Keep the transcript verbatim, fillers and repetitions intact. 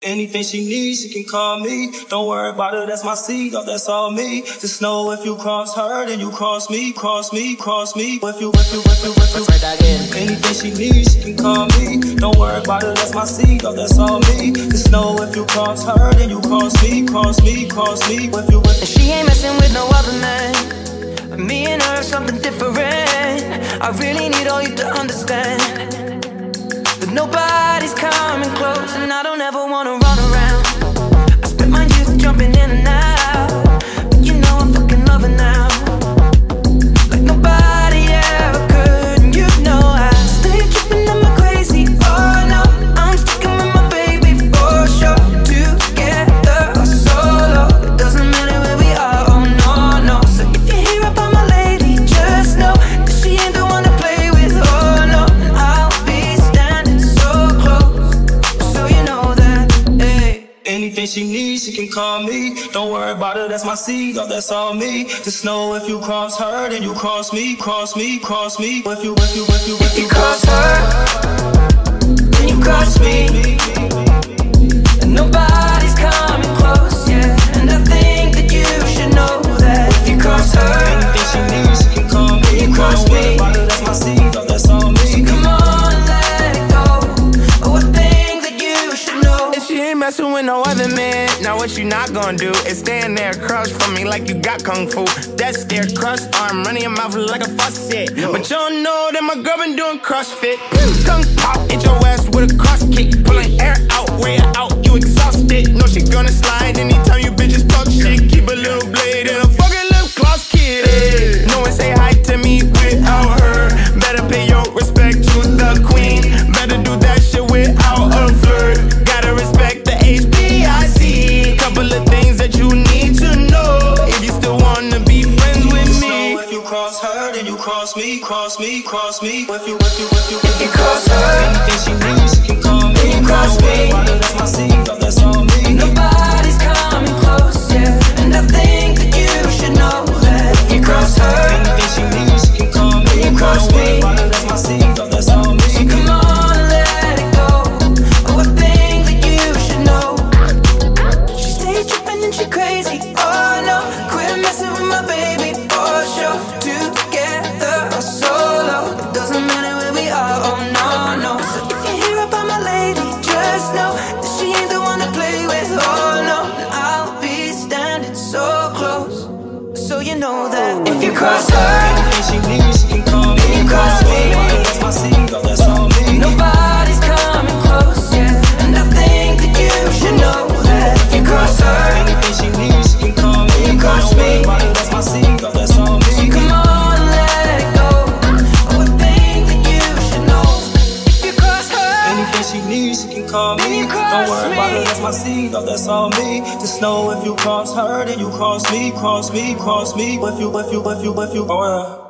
Anything she needs, she can call me. Don't worry about it, that's my seed, oh, that's all me. Just know if you cross her, then you cross me, cross me, cross me. If you, if you, if you, if you, anything she needs, she can call me. Don't worry about it, that's my seed, oh, that's all me. Just know if you cross her, then you cross me, cross me, cross me. If you, if you. She ain't messing with no other man. Me and her, something different. I really need all you to understand. But nobody's coming close, and I don't ever wanna run around. I spent my youth jumping in and out, but you know I'm fucking loving now, like nobody ever could. And you know I stay tripping on my crazy. Oh no, I'm sticking with my baby for sure. Together or solo, it doesn't matter where we are. Oh no, no. So if you hear about my lady, just know that she ain't the one to play with. Oh no, I'll be standing so close, so you know that. Hey. Anything she needs, she can call me. Don't worry about it, that's my seed, oh, that's all me. Just know if you cross her, then you cross me, cross me, cross me. If you, if you, if you, If you cross her, then you cross me, and nobody's coming close, yeah. And I think that you should know that if you cross her, anything she needs, she can call me. you cross Don't me. worry about it, that's my seed, oh, that's all me. So come on, let it go. Oh, I think that you should know. If she ain't messing with no other man, now what you not gonna do is stand there across from me like you got kung fu. That's their crust arm running your mouth like a faucet. No. But you don't know that my girl been doing CrossFit. Kung pop, hit your ass with a cross kick. Pulling air out, way out, you exhausted. No, she gonna slide anytime you bitches talk shit. Keep a little blade and a fucking lip gloss kid. Hey. No one say hi to me without her. Better pay your respect to the queen. Better do that shit without a flirt. Gotta respect the H B I C. Couple of things that you need to know if you still wanna be friends with Just me. know if you cross her, then you cross me, cross me, cross me. If you, if you, if you, if you cross her, anything she needs, she can call me. then you cross Don't worry me. about it, that's my seed, oh, that's all me. Nobody's coming close, yeah. And I think that you should know that if you cross her, Anything she needs, she can call me. then you cross Don't me. worry about it, that's my seed, oh, that's all me. So come on, let it go. Oh, I think that you should know. She stay tripping and she crazy. Oh no, quit messing with my baby for sure. Together or solo, it doesn't matter where we are. Oh no, no. So if you hear about my lady, just know that she ain't the one to play with. Oh no, and I'll be standing so close, so you know that if you cross her, Anything she needs, she can call me. then you cross me. Don't worry about it, that's my seed, oh, that's all me. Nobody's coming close, yeah. And I think that you should know that if you cross her, Anything she needs, she can call me. you cross Don't me. worry about it, that's my seed, oh, that's all me. So come on, let it go. Oh, I think that you should know if you cross her, Anything she needs, she can call then me. you cross Don't worry about me. it, that's my seed, oh, that's all me. Just know if you cross her, then you cross me, cross me, cross me. If you, if you, if you, if you, oh, yeah.